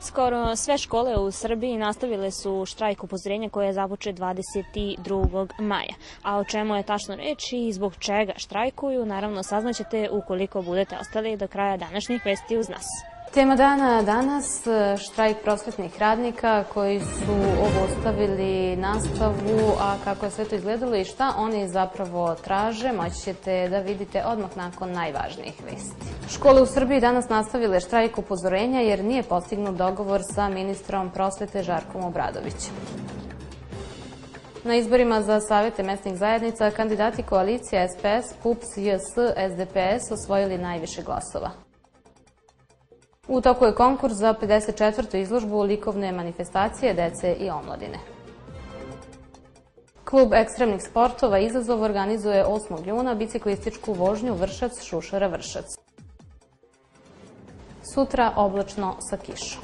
Skoro sve škole u Srbiji nastavile su štrajk upozorenja koji je započet 22. maja. A o čemu je tačno reč i zbog čega štrajkuju, naravno saznaćete ukoliko budete ostali do kraja današnjih vesti uz nas. Tema dana danas, štrajk prosvetnih radnika koji su obustavili nastavu, a kako je sve to izgledalo i šta oni zapravo traže, moći ćete da vidite odmah nakon najvažnijih vesti. Škole u Srbiji danas nastavile štrajk upozorenja jer nije postignut dogovor sa ministrom prosvete Žarkom Obradovićem. Na izborima za savete mesnih zajednica kandidati koalicije SPS, PUPS, JS, SDPS osvojili najviše glasova. U toku je konkurs za 54. izložbu likovne manifestacije dece i omladine. Klub ekstremnih sportova Izazov organizuje 8. juna biciklističku vožnju Vršac-Šušara-Vršac. Sutra oblačno sa kišom.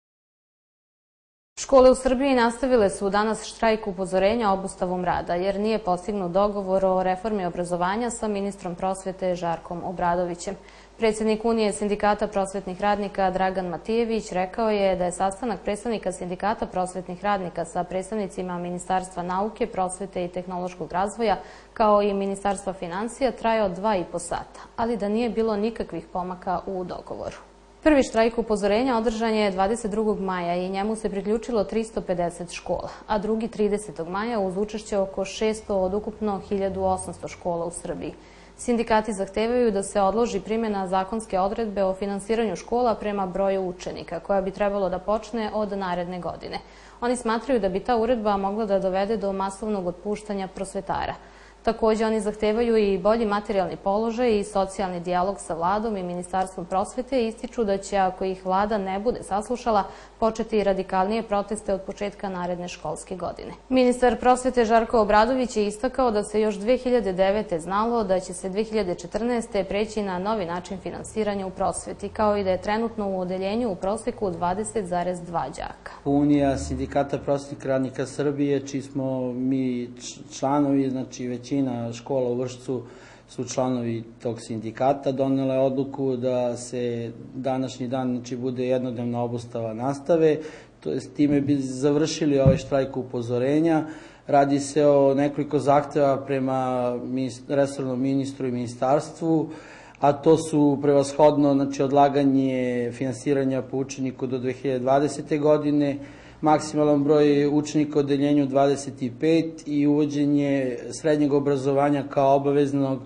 Škole u Srbiji nastavile su danas štrajk upozorenja obustavom rada, jer nije postignut dogovor o reformi obrazovanja sa ministrom prosvete Žarkom Obradovićem. Predsjednik Unije sindikata prosvetnih radnika Dragan Matijević rekao je da je sastanak predstavnika sindikata prosvetnih radnika sa predstavnicima Ministarstva nauke, prosvete i tehnološkog razvoja, kao i Ministarstva finansija, trajao 2,5 sata, ali da nije bilo nikakvih pomaka u dogovoru. Prvi štrajk upozorenja održan je 22. maja i njemu se priključilo 350 škola, a drugi 30. maja uz učešće oko 600 od ukupno 1800 škola u Srbiji. Sindikati zahtevaju da se odloži primjena zakonske odredbe o finansiranju škola prema broju učenika, koja bi trebalo da počne od naredne godine. Oni smatraju da bi ta uredba mogla da dovede do masovnog otpuštanja prosvetara. Takođe, oni zahtevaju i bolji materijalni položaj i socijalni dijalog sa vladom i Ministarstvom prosvete i ističu da će, ako ih vlada ne bude saslušala, početi radikalnije proteste od početka naredne školske godine. Ministar prosvete Žarko Obradović je istakao da se još 2009. znalo da će se 2014. preći na novi način finansiranja u prosveti, kao i da je trenutno u odeljenju u proseku 20,2 đaka. Unija sindikata prosvetnih radnika Srbije, čiji smo mi članovi, znači većina škola u Vršcu su članovi tog sindikata, donela je odluku da se današnji dan bude jednodnevna obustava nastave, s time bi završili ovaj štrajk upozorenja. Radi se o nekoliko zahteva prema resornom ministru i ministarstvu, a to su prevashodno odlaganje finansiranja po učeniku do 2020. godine, maksimalan broj učenika u odeljenju 25 i uvođenje srednjeg obrazovanja kao obaveznog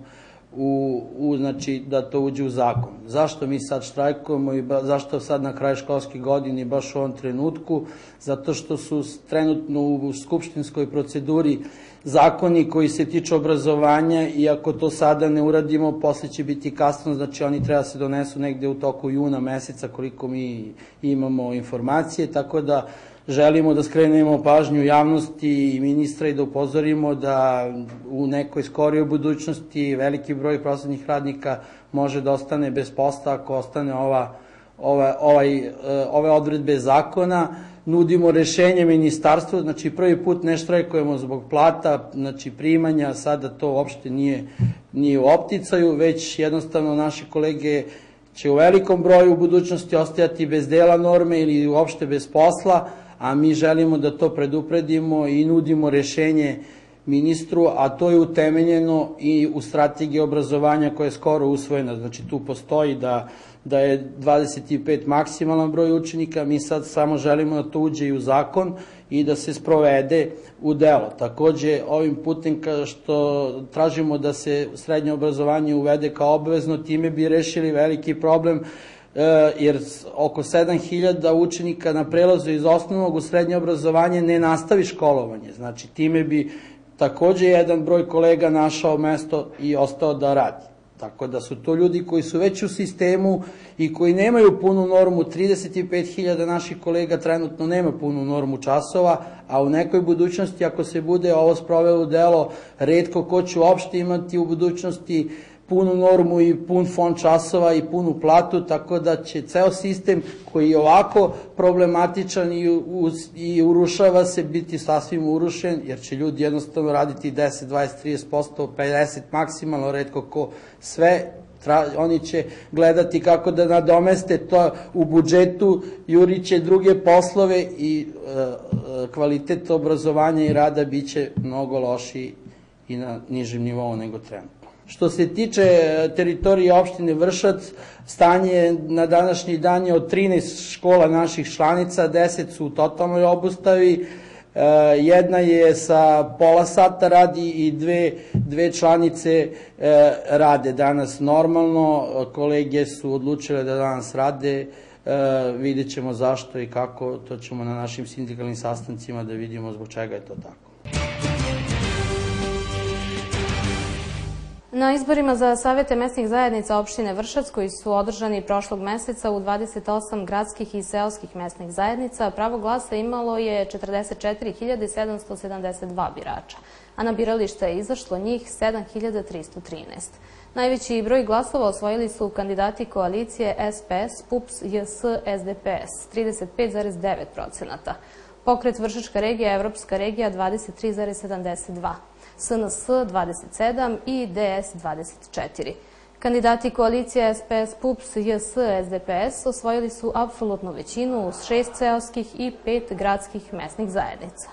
da to uđe u zakon. Zašto mi sad štrajkujemo i zašto sad na kraju školske godine baš u ovom trenutku? Zato što su trenutno u skupštinskoj proceduri zakoni koji se tiču obrazovanja i ako to sada ne uradimo, posle će biti kasno, znači oni treba se donesu negde u toku juna meseca koliko mi imamo informacije, tako da želimo da skrenemo pažnju javnosti i ministra i da upozorimo da u nekoj skorijoj budućnosti veliki broj prosvetnih radnika može da ostane bez posla ako ostane ove odredbe zakona. Nudimo rešenje ministarstvu, znači prvi put ne štrajkujemo zbog plata, znači primanja, sada to uopšte nije u opticaju, već jednostavno naše kolege će u velikom broju u budućnosti ostajati bez dela norme ili uopšte bez posla, a mi želimo da to predupredimo i nudimo rešenje ministru, a to je utemeljeno i u strategiji obrazovanja koja je skoro usvojena. Znači tu postoji da je 25 maksimalan broj učenika, mi sad samo želimo da to uđe i u zakon i da se sprovede u delo. Takođe, ovim putem što tražimo da se srednje obrazovanje uvede kao obavezno, time bi rešili veliki problem, jer oko 7000 učenika na prelazu iz osnovnog u srednje obrazovanje ne nastavi školovanje. Znači, time bi takođe jedan broj kolega našao mesto i ostao da radi. Tako da su to ljudi koji su već u sistemu i koji nemaju punu normu. 35.000 naših kolega trenutno nema punu normu časova, a u nekoj budućnosti, ako se bude ovo sprovelo u delo, retko ko će uopšte imati u budućnosti punu normu i pun fond časova i punu platu, tako da će ceo sistem koji je ovako problematičan i urušava se biti sasvim urušen, jer će ljudi jednostavno raditi 10, 20, 30%, 50 maksimalno, retko ko sve Oni će gledati kako da nadomeste to u budžetu, juriće druge poslove i kvalitet obrazovanja i rada biće mnogo lošiji i na nižem nivou nego trenutno. Što se tiče teritorije opštine Vršac, stanje na današnji dan je od 13 škola naših članica, 10 su u totalnoj obustavi, jedna je sa pola sata radi i dve članice rade danas normalno. Kolege su odlučile da danas rade, vidjet ćemo zašto i kako, to ćemo na našim sindikalnim sastancima da vidimo zbog čega je to tako. Na izborima za savete mesnih zajednica opštine Vršac, koji su održani prošlog meseca u 28 gradskih i seoskih mesnih zajednica, pravo glasa imalo je 44.772 birača, a na biralište je izašlo njih 7.313. Najveći broj glasova osvojili su kandidati koalicije SPS, PUPS, JS, SDPS, 35,9%, Pokret Vršačka regija, Evropska regija 23,72%, SNS 27 i DS 24. Kandidati koalicije SPS, PUPS, JS, SDPS osvojili su apsolutnu većinu uz 6 seoskih i 5 gradskih mesnih zajednica.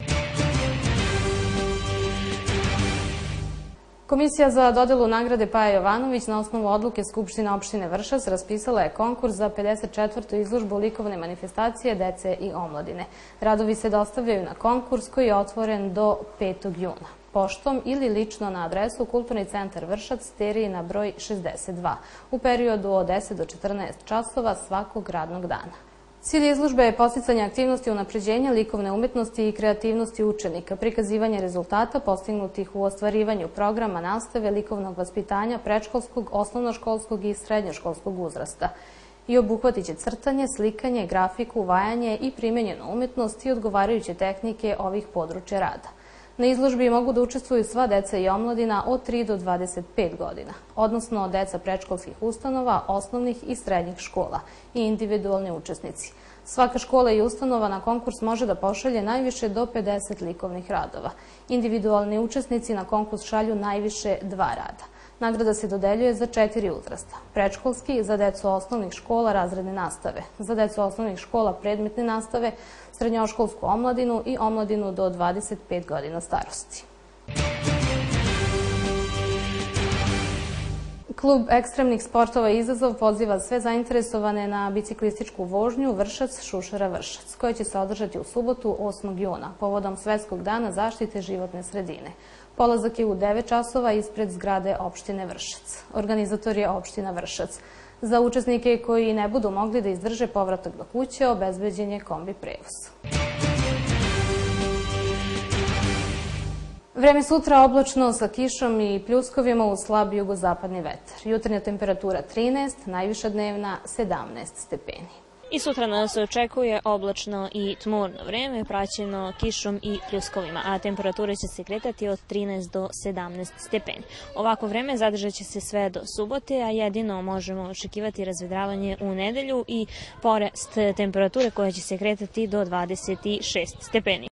Komisija za dodelu nagrade Paja Jovanović na osnovu odluke Skupštine opštine Vršac raspisala je konkurs za 54. izložbu likovne manifestacije dece i omladine. Radovi se dostavljaju na konkurs koji je otvoren do 5. juna. Poštom ili lično na adresu Kulturni centar Vršac, Steriji na broj 62, u periodu od 10 do 14 časova svakog radnog dana. Cilj izložbe je podsticanje aktivnosti unapređenja likovne umetnosti i kreativnosti učenika, prikazivanje rezultata postignutih u ostvarivanju programa nastave likovnog vaspitanja predškolskog, osnovnoškolskog i srednjoškolskog uzrasta i obuhvatit će crtanje, slikanje, grafiku, vajanje i primenjenu umetnost i odgovarajuće tehnike ovih područja rada. Na izložbi mogu da učestvuju sva deca i omladina od 3 do 25 godina, odnosno deca predškolskih ustanova, osnovnih i srednjih škola i individualni učesnici. Svaka škola i ustanova na konkurs može da pošalje najviše do 50 likovnih radova. Individualni učesnici na konkurs šalju najviše 2 rada. Nagrada se dodeljuje za 4 uzrasta. Predškolski za decu osnovnih škola razredne nastave, za decu osnovnih škola predmetne nastave, srednjoškolsku omladinu i omladinu do 25 godina starosti. Klub ekstremnih sportova Izazov poziva sve zainteresovane na biciklističku vožnju Vršac-Šušara-Vršac, koja će se održati u subotu 8. juna, povodom Svetskog dana zaštite životne sredine. Polazak je u 9 časova ispred zgrade opštine Vršac. Organizator je opština Vršac. Za učesnike koji ne budu mogli da izdrže povratak do kuće, obezbeđen je kombi prevoz. Vreme sutra oblačno sa kišom i pljuskovima uz slab jugozapadni vetar. Jutarnja temperatura 13, najviša dnevna 17 stepeni. I sutra nas očekuje oblačno i tmurno vreme, praćeno kišom i pljuskovima, a temperature će se kretati od 13 do 17 stepeni. Ovako vreme zadržat će se sve do subote, a jedino možemo očekivati razvedravanje u nedelju i porast temperature koja će se kretati do 26 stepeni.